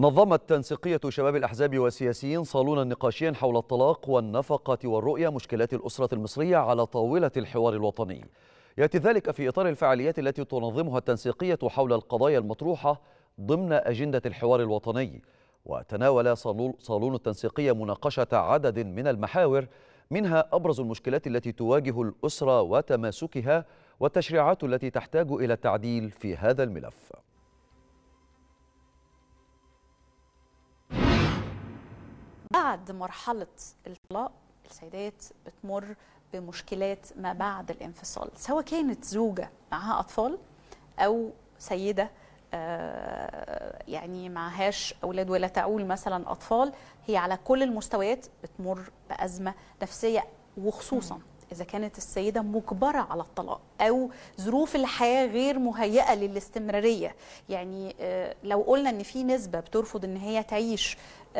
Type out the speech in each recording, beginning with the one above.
نظمت تنسيقية شباب الأحزاب والسياسيين صالونا نقاشيا حول الطلاق والنفقة والرؤية مشكلات الأسرة المصرية على طاولة الحوار الوطني. يأتي ذلك في إطار الفعاليات التي تنظمها التنسيقية حول القضايا المطروحة ضمن أجندة الحوار الوطني. وتناول صالون التنسيقية مناقشة عدد من المحاور، منها أبرز المشكلات التي تواجه الأسرة وتماسكها والتشريعات التي تحتاج إلى التعديل في هذا الملف. بعد مرحلة الطلاق السيدات بتمر بمشكلات ما بعد الانفصال، سواء كانت زوجة معها أطفال أو سيدة يعني معهاش أولاد ولا تعول مثلا أطفال. هي على كل المستويات بتمر بأزمة نفسية، وخصوصا إذا كانت السيدة مجبرة على الطلاق أو ظروف الحياة غير مهيئة للاستمرارية. يعني لو قلنا إن في نسبة بترفض إن هي تعيش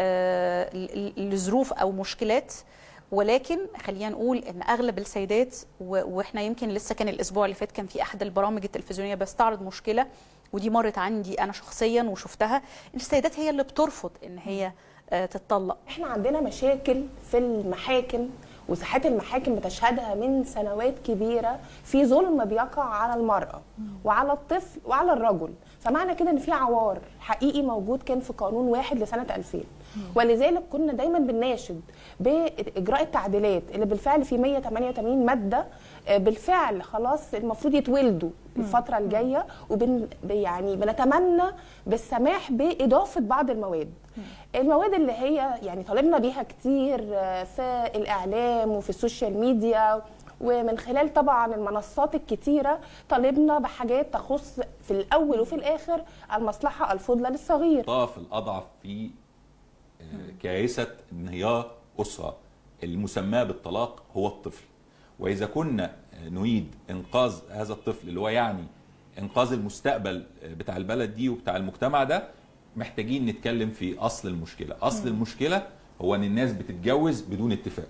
لظروف أو مشكلات، ولكن خلينا نقول إن أغلب السيدات، وإحنا يمكن لسه كان الأسبوع اللي فات كان في أحد البرامج التلفزيونية بستعرض مشكلة، ودي مرت عندي أنا شخصيا وشفتها، السيدات هي اللي بترفض إن هي تتطلق. إحنا عندنا مشاكل في المحاكم، وساحات المحاكم بتشهدها من سنوات كبيرة في ظلم بيقع على المرأة وعلى الطفل وعلى الرجل. فمعنى كده ان في عوار حقيقي موجود كان في قانون 1 لسنة 2000. ولذلك كنا دايما بنناشد باجراء التعديلات اللي بالفعل في 188 مادة بالفعل خلاص المفروض يتولدوا الفترة الجاية، يعني بنتمنى بالسماح بإضافة بعض المواد اللي هي يعني طالبنا بيها كتير في الإعلام وفي السوشيال ميديا، ومن خلال طبعا المنصات الكتيرة طالبنا بحاجات تخص في الأول وفي الآخر المصلحة الفضلى للصغير. الطرف الأضعف في كارثة انهيار أسرة المسماة بالطلاق هو الطفل، وإذا كنا نريد إنقاذ هذا الطفل اللي هو يعني إنقاذ المستقبل بتاع البلد دي وبتاع المجتمع ده، محتاجين نتكلم في أصل المشكلة. أصل المشكلة هو أن الناس بتتجوز بدون اتفاق.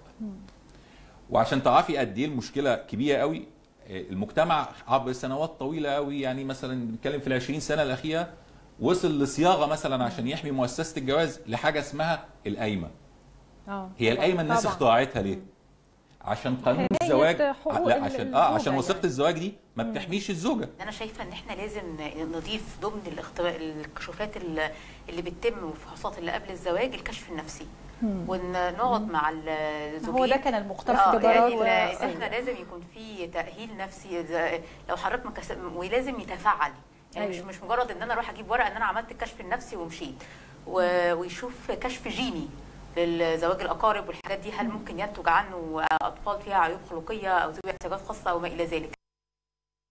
وعشان تعرفي قد ايه المشكله كبيره قوي، المجتمع عبر سنوات طويله قوي، يعني مثلا بنتكلم في ال20 سنه الاخيره، وصل لصياغه مثلا عشان يحمي مؤسسه الجواز لحاجه اسمها القايمه. هي القايمه الناس اخترعتها ليه؟ عشان قانون الزواج، لا عشان وثيقه الزواج دي ما بتحميش الزوجه. انا شايفه ان احنا لازم نضيف ضمن الكشوفات اللي بتتم والفحوصات اللي قبل الزواج الكشف النفسي، ونقعد مع الزوجين. هو ده كان المقترح يعني احنا لازم يكون في تاهيل نفسي لو حضرتك ولازم يتفعل، يعني مش مجرد ان انا اروح اجيب ورقه ان انا عملت الكشف النفسي ومشيت، ويشوف كشف جيني للزواج الاقارب والحاجات دي، هل ممكن ينتج عنه اطفال فيها عيوب خلقيه او ذوي احتياجات خاصه او ما الى ذلك.